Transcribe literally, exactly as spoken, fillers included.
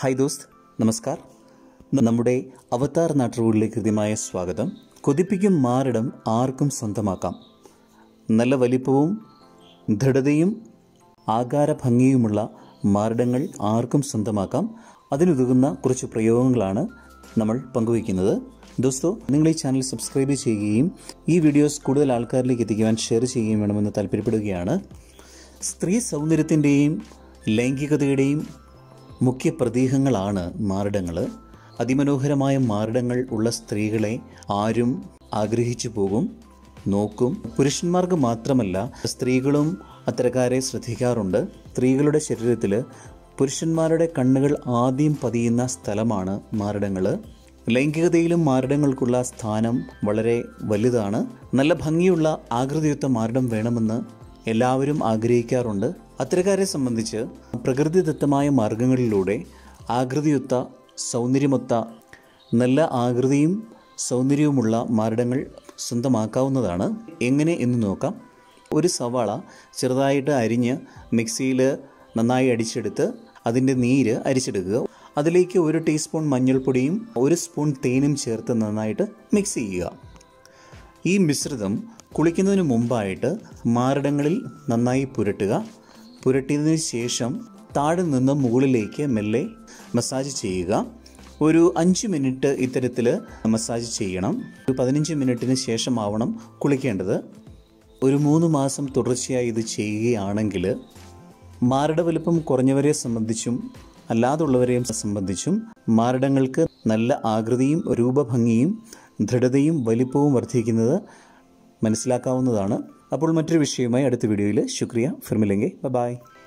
Hi ദോസ്ത്, നമസ്കാർ. നമ്മുടെ അവതാർ നാട്ടുകളിലേക്ക് കൃത്യമായ സ്വാഗതം. കൊതിപ്പിക്കും മാറിടം ആർക്കും സ്വന്തമാക്കാം. നല്ല വലിപ്പവും ദൃഢതയും ആകാരഭംഗിയുമുള്ള മാറിടങ്ങൾ ആർക്കും സ്വന്തമാക്കാം. അതിനുതകുന്ന കുറച്ച് പ്രയോഗങ്ങളാണ് നമ്മൾ പങ്കുവയ്ക്കുന്നത്. ദോസ്തോ, നിങ്ങൾ ഈ ചാനൽ സബ്സ്ക്രൈബ് ചെയ്യുകയും ഈ വീഡിയോസ് കൂടുതൽ ആൾക്കാരിലേക്ക് എത്തിക്കുവാൻ ഷെയർ ചെയ്യുകയും വേണമെന്ന് താല്പര്യപ്പെടുകയാണ്. സ്ത്രീ സൗന്ദര്യത്തിൻ്റെയും ലൈംഗികതയുടെയും മുഖ്യ പ്രതീകങ്ങളാണ് മാറിടങ്ങൾ. അതിമനോഹരമായ മാറിടങ്ങൾ ഉള്ള സ്ത്രീകളെ ആരും ആഗ്രഹിച്ചു പോകും, നോക്കും. പുരുഷന്മാർക്ക് മാത്രമല്ല, സ്ത്രീകളും അത്തരക്കാരെ ശ്രദ്ധിക്കാറുണ്ട്. സ്ത്രീകളുടെ ശരീരത്തിൽ പുരുഷന്മാരുടെ കണ്ണുകൾ ആദ്യം പതിയുന്ന സ്ഥലമാണ് മാറിടങ്ങൾ. ലൈംഗികതയിലും മാറിടങ്ങൾക്കുള്ള സ്ഥാനം വളരെ വലുതാണ്. നല്ല ഭംഗിയുള്ള ആകൃതിയൊത്ത മാറിടം വേണമെന്ന് എല്ലാവരും ആഗ്രഹിക്കാറുണ്ട്. അത്തരക്കാരെ സംബന്ധിച്ച് പ്രകൃതിദത്തമായ മാർഗങ്ങളിലൂടെ ആകൃതിയൊത്ത സൗന്ദര്യമൊത്ത നല്ല ആകൃതിയും സൗന്ദര്യവുമുള്ള മാറിടങ്ങൾ സ്വന്തമാക്കാവുന്നതാണ്. എങ്ങനെ എന്ന് നോക്കാം. ഒരു സവാള ചെറുതായിട്ട് അരിഞ്ഞ് മിക്സിയിൽ നന്നായി അടിച്ചെടുത്ത് അതിൻ്റെ നീര് അരിച്ചെടുക്കുക. അതിലേക്ക് ഒരു ടീസ്പൂൺ മഞ്ഞൾപ്പൊടിയും ഒരു സ്പൂൺ തേനും ചേർത്ത് നന്നായിട്ട് മിക്സ് ചെയ്യുക. ഈ മിശ്രിതം കുളിക്കുന്നതിന് മുമ്പായിട്ട് മാറിടങ്ങളിൽ നന്നായി പുരട്ടുക. പുരട്ടിയതിന് ശേഷം താഴെ നിന്ന് മുകളിലേക്ക് മെല്ലെ മസാജ് ചെയ്യുക. ഒരു അഞ്ച് മിനിറ്റ് ഇത്തരത്തിൽ മസാജ് ചെയ്യണം. ഒരു പതിനഞ്ച് മിനിറ്റിന് ശേഷമാവണം കുളിക്കേണ്ടത്. ഒരു മൂന്ന് മാസം തുടർച്ചയായി ഇത് ചെയ്യുകയാണെങ്കിൽ മാറിട വലുപ്പം കുറഞ്ഞവരെ സംബന്ധിച്ചും അല്ലാതുള്ളവരെയും സംബന്ധിച്ചും മാറിടങ്ങൾക്ക് നല്ല ആകൃതിയും രൂപഭംഗിയും ദൃഢതയും വലിപ്പവും വർദ്ധിക്കുന്നത് മനസ്സിലാക്കാവുന്നതാണ്. അപ്പോൾ മറ്റൊരു വിഷയവുമായി അടുത്ത വീഡിയോയിൽ ശുക്രിയ. ഫിർ മിലെംഗെ. ബൈ.